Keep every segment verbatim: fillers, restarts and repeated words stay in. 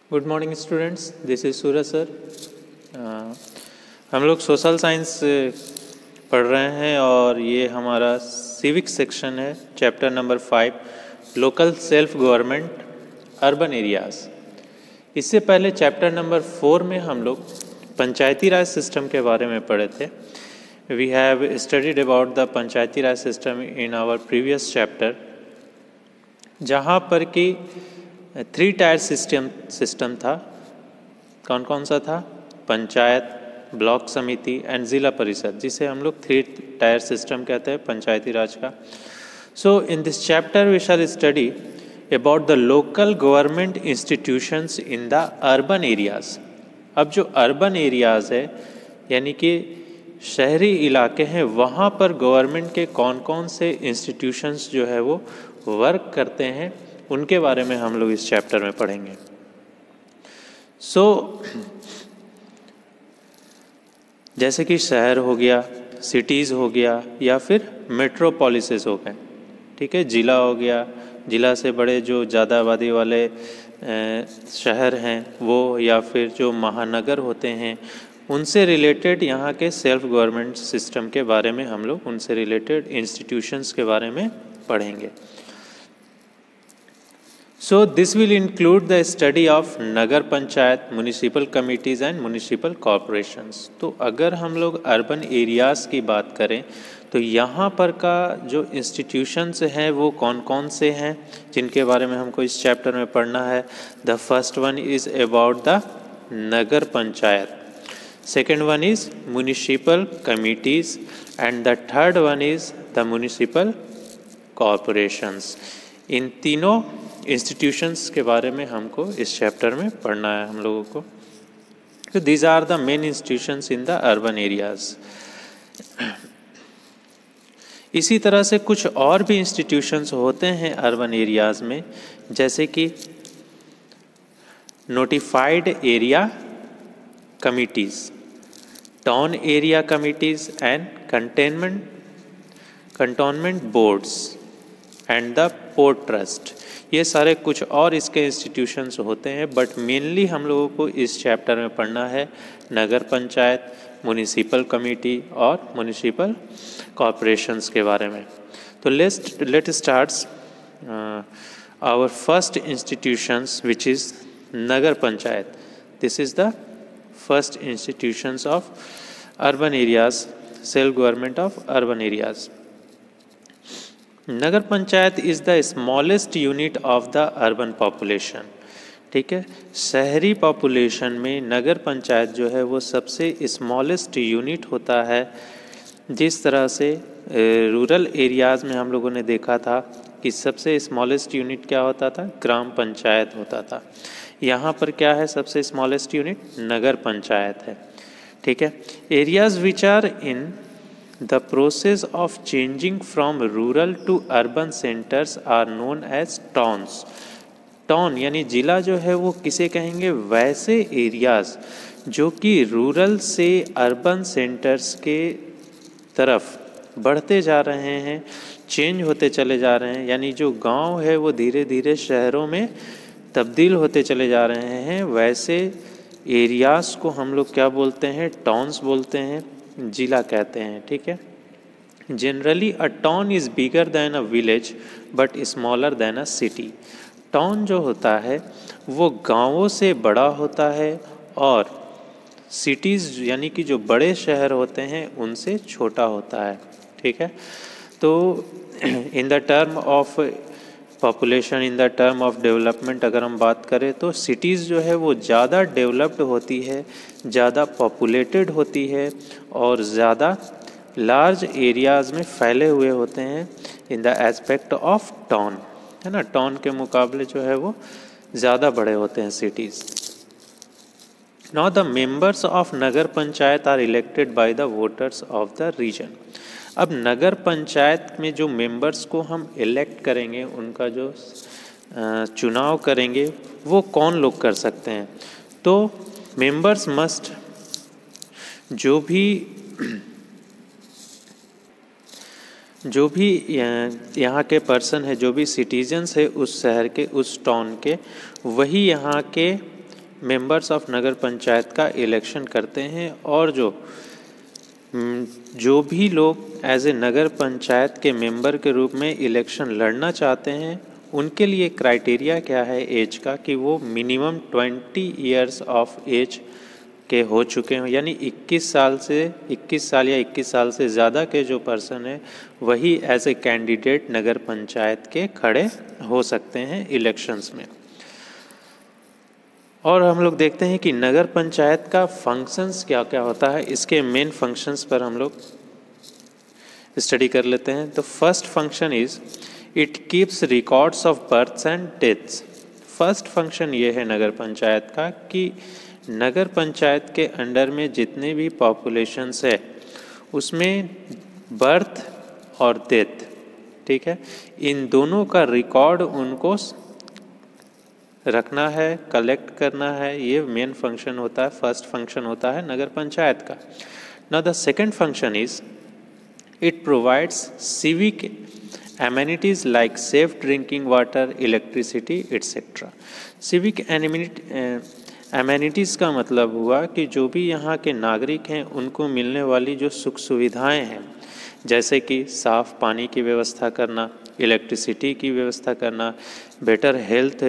Good morning students, this is Suraj sir. हम लोग social science पढ़ रहे हैं और ये हमारा सिविक सेक्शन है, chapter number five, local self government urban areas. इससे पहले चैप्टर नंबर फोर में हम लोग पंचायती राज सिस्टम के बारे में पढ़े थे। We have studied about the panchayati raj system in our previous chapter, जहाँ पर कि थ्री टायर सिस्टम सिस्टम था। कौन कौन सा था? पंचायत, ब्लॉक समिति एंड ज़िला परिषद, जिसे हम लोग थ्री टायर सिस्टम कहते हैं पंचायती राज का। So in this chapter we shall study about the local government institutions in the urban areas. अब जो अर्बन एरियाज़ है यानी कि शहरी इलाके हैं, वहाँ पर गवर्नमेंट के कौन कौन से इंस्टीट्यूशंस जो है वो वर्क करते हैं, उनके बारे में हम लोग इस चैप्टर में पढ़ेंगे। सो so, जैसे कि शहर हो गया, सिटीज़ हो गया, या फिर मेट्रोपॉलिसेस हो गए, ठीक है, ज़िला हो गया, ज़िला से बड़े जो ज़्यादा आबादी वाले शहर हैं वो, या फिर जो महानगर होते हैं, उनसे रिलेटेड यहाँ के सेल्फ गवर्नमेंट सिस्टम के बारे में हम लोग उनसे रिलेटेड इंस्टीट्यूशंस के बारे में पढ़ेंगे। So this will include the study of nagar panchayat, municipal committees and municipal corporations. तो अगर हम लोग अर्बन एरियाज़ की बात करें तो यहाँ पर का जो इंस्टीट्यूशंस हैं वो कौन कौन से हैं, जिनके बारे में हमको इस चैप्टर में पढ़ना है। The first one is about the nagar panchayat, second one is municipal committees and the third one is the municipal corporations. इन तीनों इंस्टीट्यूशंस के बारे में हमको इस चैप्टर में पढ़ना है हम लोगों को। तो these are the main institutions in the urban areas. इसी तरह से कुछ और भी इंस्टीट्यूशंस होते हैं अर्बन एरियाज़ में, जैसे कि notified area committees, town area committees and containment cantonment boards and the port trust. ये सारे कुछ और इसके इंस्टीट्यूशंस होते हैं, बट मेनली हम लोगों को इस चैप्टर में पढ़ना है नगर पंचायत, म्यूनिसिपल कमेटी और म्यूनिसिपल कॉरपोरेशंस के बारे में। तो let's let starts our first institutions which is nagar panchayat. This is the first institutions of urban areas, self government of urban areas. Nagar panchayat is the smallest unit of the urban population, ठीक है। शहरी population में नगर पंचायत जो है वो सबसे स्मॉलेस्ट यूनिट होता है। जिस तरह से रूरल एरियाज़ में हम लोगों ने देखा था कि सबसे स्मॉलेस्ट यूनिट क्या होता था? ग्राम पंचायत होता था। यहाँ पर क्या है? सबसे स्मॉलेस्ट यूनिट नगर पंचायत है, ठीक है। Areas which are in The process of changing from rural to urban centers are known as towns. Town यानी ज़िला जो है वो किसे कहेंगे? वैसे एरियाज़ जो कि रूरल से अर्बन सेंटर्स के तरफ बढ़ते जा रहे हैं, चेंज होते चले जा रहे हैं, यानी जो गांव है वो धीरे धीरे शहरों में तब्दील होते चले जा रहे हैं, वैसे एरियाज़ को हम लोग क्या बोलते हैं? टाउन्स बोलते हैं, जिला कहते हैं, ठीक है। Generally a town is bigger than a village but smaller than a city. Town जो होता है वो गांवों से बड़ा होता है और सिटीज़ यानी कि जो बड़े शहर होते हैं उनसे छोटा होता है, ठीक है। तो in the term of population, in the term of development अगर हम बात करें तो सिटीज़ जो है वो ज़्यादा डेवलप्ड होती है, ज़्यादा पॉपुलेटेड होती है और ज़्यादा लार्ज एरियाज़ में फैले हुए होते हैं in the aspect of town, है ना। टाउन के मुकाबले जो है वो ज़्यादा बड़े होते हैं cities. Now the members of nagar panchayat are elected by the voters of the region. अब नगर पंचायत में जो मेंबर्स को हम इलेक्ट करेंगे, उनका जो चुनाव करेंगे, वो कौन लोग कर सकते हैं? तो मेंबर्स मस्ट, जो भी जो भी यहाँ के पर्सन है, जो भी सिटीजन्स है उस शहर के, उस टाउन के, वही यहाँ के मेंबर्स ऑफ नगर पंचायत का इलेक्शन करते हैं और जो जो भी लोग एज ए नगर पंचायत के मेंबर के रूप में इलेक्शन लड़ना चाहते हैं उनके लिए क्राइटेरिया क्या है एज का कि वो minimum twenty years of age के हो चुके हों, यानी इक्कीस साल से इक्कीस साल या इक्कीस साल से ज़्यादा के जो पर्सन है वही as a candidate nagar panchayat के खड़े हो सकते हैं इलेक्शंस में। और हम लोग देखते हैं कि नगर पंचायत का फंक्शंस क्या क्या होता है, इसके मेन फंक्शंस पर हम लोग स्टडी कर लेते हैं। तो first function is it keeps records of births and deaths. First function ये है नगर पंचायत का कि नगर पंचायत के अंडर में जितने भी पॉपुलेशंस है उसमें बर्थ और डेथ, ठीक है, इन दोनों का रिकॉर्ड उनको रखना है, कलेक्ट करना है। ये मेन फंक्शन होता है, फर्स्ट फंक्शन होता है नगर पंचायत का। Now the second function is it provides civic amenities like safe drinking water, electricity etcetera. Civic amenities का मतलब हुआ कि जो भी यहाँ के नागरिक हैं उनको मिलने वाली जो सुख सुविधाएं हैं, जैसे कि साफ़ पानी की व्यवस्था करना, इलेक्ट्रिसिटी की व्यवस्था करना, बेटर हेल्थ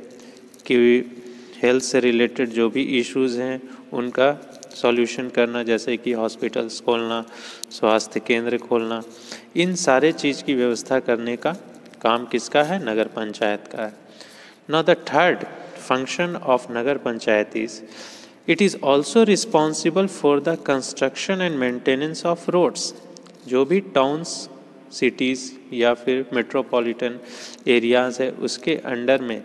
की हेल्थ से रिलेटेड जो भी इश्यूज़ हैं उनका सॉल्यूशन करना, जैसे कि हॉस्पिटल्स खोलना, स्वास्थ्य केंद्र खोलना, इन सारे चीज़ की व्यवस्था करने का काम किसका है? नगर पंचायत का है। Now the third function of Nagar Panchayat is it is also responsible for the construction and maintenance of roads। जो भी टाउन्स, सिटीज़ या फिर मेट्रोपॉलिटन एरियाज़ है उसके अंडर में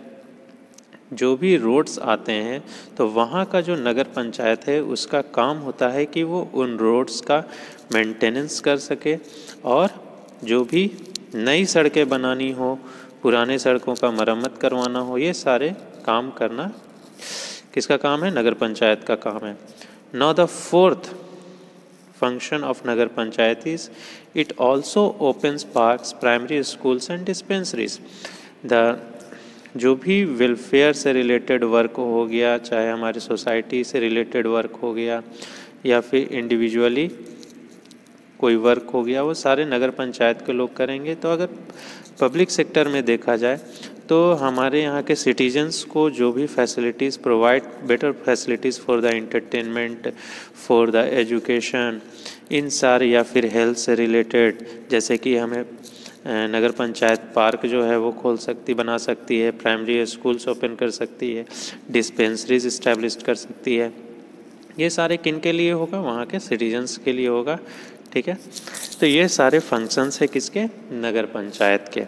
जो भी रोड्स आते हैं तो वहाँ का जो नगर पंचायत है उसका काम होता है कि वो उन रोड्स का मेंटेनेंस कर सके और जो भी नई सड़कें बनानी हो, पुराने सड़कों का मरम्मत करवाना हो, ये सारे काम करना किसका काम है? नगर पंचायत का काम है। Now the fourth function of nagar panchayat is it also opens parks, primary schools and dispensaries. The जो भी वेलफेयर से रिलेटेड वर्क हो गया, चाहे हमारी सोसाइटी से रिलेटेड वर्क हो गया या फिर इंडिविजुअली कोई वर्क हो गया, वो सारे नगर पंचायत के लोग करेंगे। तो अगर पब्लिक सेक्टर में देखा जाए तो हमारे यहाँ के सिटीजन्स को जो भी facilities provide, better facilities for the entertainment, for the education, इन सारे या फिर हेल्थ से रिलेटेड, जैसे कि हमें नगर पंचायत पार्क जो है वो खोल सकती, बना सकती है, प्राइमरी स्कूल्स ओपन कर सकती है, डिस्पेंसरीज इस्टेब्लिश कर सकती है। ये सारे किन के लिए होगा? वहाँ के सिटीजन्स के लिए होगा, ठीक है। तो ये सारे फंक्शंस है किसके? नगर पंचायत के।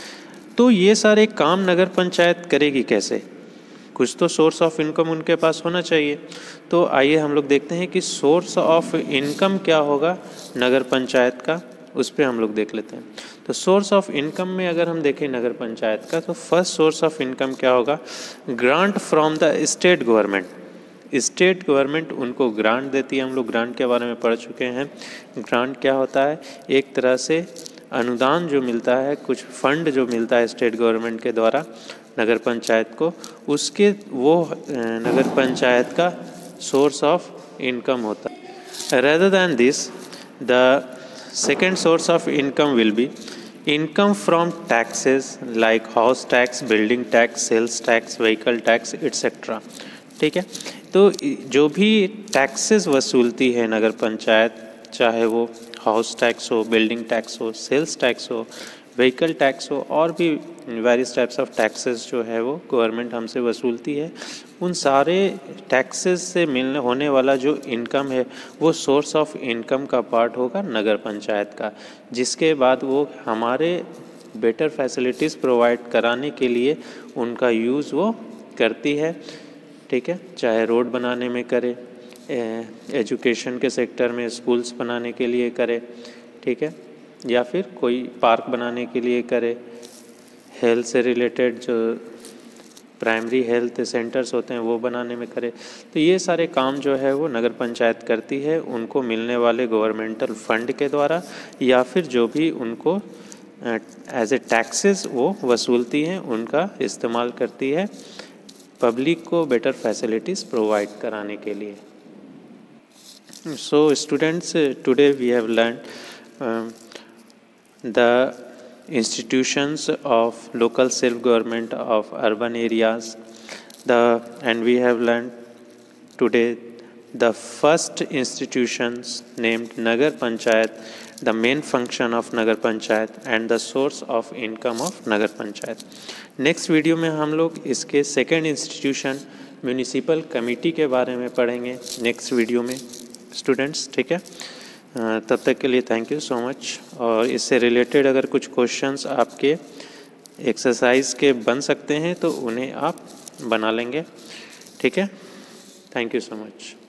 तो ये सारे काम नगर पंचायत करेगी कैसे? कुछ तो सोर्स ऑफ इनकम उनके पास होना चाहिए। तो आइए हम लोग देखते हैं कि सोर्स ऑफ इनकम क्या होगा नगर पंचायत का, उस पर हम लोग देख लेते हैं। तो सोर्स ऑफ इनकम में अगर हम देखें नगर पंचायत का, तो फर्स्ट सोर्स ऑफ इनकम क्या होगा? Grant from the state government. State government उनको ग्रांट देती है, हम लोग ग्रांट के बारे में पढ़ चुके हैं। ग्रांट क्या होता है? एक तरह से अनुदान जो मिलता है, कुछ फंड जो मिलता है स्टेट गवर्नमेंट के द्वारा नगर पंचायत को, उसके वो नगर पंचायत का सोर्स ऑफ इनकम होता है। Rather than this the second source of income will be income from taxes like house tax, building tax, sales tax, vehicle tax etcetera, ठीक है। तो जो भी टैक्सेस वसूलती है नगर पंचायत, चाहे वो हाउस टैक्स हो, बिल्डिंग टैक्स हो, सेल्स टैक्स हो, व्हीकल टैक्स हो, और भी वेरियस टाइप्स ऑफ टैक्सेस जो है वो गवर्नमेंट हमसे वसूलती है, उन सारे टैक्सेस से मिलने होने वाला जो इनकम है वो सोर्स ऑफ इनकम का पार्ट होगा नगर पंचायत का, जिसके बाद वो हमारे बेटर फैसिलिटीज़ प्रोवाइड कराने के लिए उनका यूज़ वो करती है, ठीक है। चाहे रोड बनाने में करे, एजुकेशन के सेक्टर में स्कूल्स बनाने के लिए करे, ठीक है, या फिर कोई पार्क बनाने के लिए करे, हेल्थ से रिलेटेड जो प्राइमरी हेल्थ सेंटर्स होते हैं वो बनाने में करे। तो ये सारे काम जो है वो नगर पंचायत करती है, उनको मिलने वाले गवर्नमेंटल फंड के द्वारा या फिर जो भी उनको एज ए टैक्सेस वो वसूलती हैं उनका इस्तेमाल करती है पब्लिक को बेटर फैसिलिटीज़ प्रोवाइड कराने के लिए। So students, today we have learn the institutions of local self government of urban areas, the and we have learned today the first institutions named Nagar Panchayat, the main function of Nagar Panchayat and the source of income of Nagar Panchayat. Next video में हम लोग इसके second institution municipal committee के बारे में पढ़ेंगे next video में students, ठीक है। तब तक के लिए थैंक यू सो मच। और इससे रिलेटेड अगर कुछ क्वेश्चंस आपके एक्सरसाइज के बन सकते हैं तो उन्हें आप बना लेंगे, ठीक है। Thank you so much.